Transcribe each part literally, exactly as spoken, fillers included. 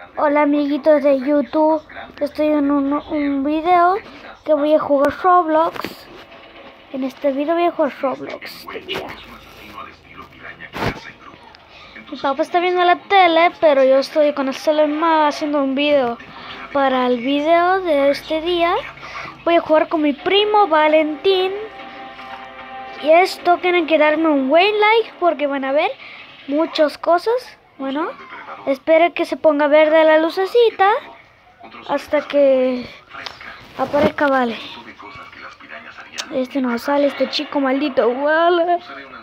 Hola amiguitos de YouTube, estoy en un, un video que voy a jugar Roblox. En este video voy a jugar Roblox. Mi papá está viendo la tele, pero yo estoy con el celular haciendo un video. Para el video de este día voy a jugar con mi primo Valentín. Y esto tienen que darme un buen like porque van a ver muchas cosas. Bueno, espero que se ponga verde la lucecita hasta que aparezca, vale. Este no sale, este chico maldito. Vale.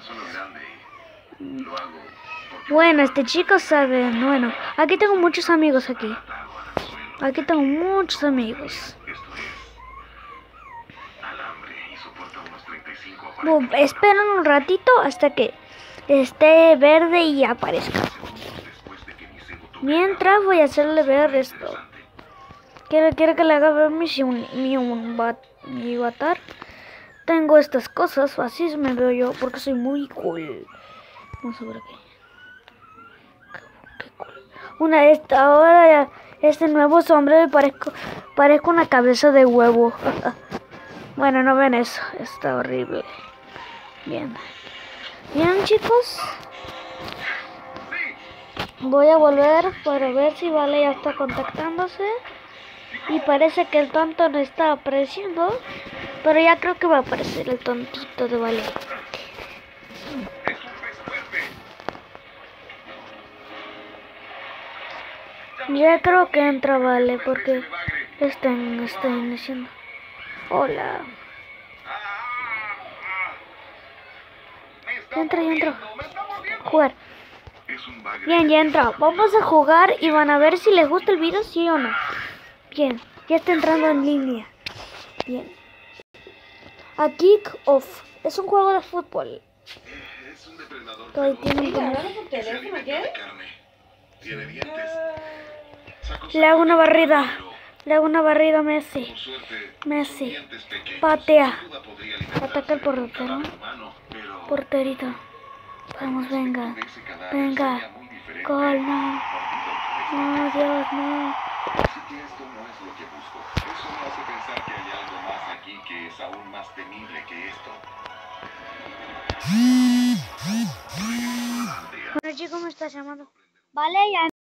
Bueno, este chico sabe. Bueno, aquí tengo muchos amigos aquí. Aquí tengo muchos amigos. Bueno, esperen un ratito hasta que esté verde y aparezca. Mientras voy a hacerle ver esto. Quiero, quiero que le haga ver mi, mi, mi avatar. Tengo estas cosas, así me veo yo, porque soy muy cool. Vamos a ver aquí. Qué cool. Una de estas, ahora ya, este nuevo sombrero parezco, parezco una cabeza de huevo. Bueno, no ven eso, está horrible. Bien. Bien, chicos. Voy a volver para ver si Vale ya está contactándose. Y parece que el tonto no está apareciendo. Pero ya creo que va a aparecer el tontito de Vale. Ya creo que entra Vale porque están, están diciendo hola. Ya entra, ya entra. Jugar. Bien, ya entró. Vamos a jugar y van a ver si les gusta el video, sí o no. Bien, ya está entrando en línea. Bien. A Kick Off. Es un juego de fútbol. Ahí tiene un... Le hago una barrida. Le hago una barrida a Messi. Messi. Patea. Ataca el portero. Porterito. Vamos, venga. Venga. Gol, no. No, Dios, no. Bueno, chicos, me está llamando. Vale, ya.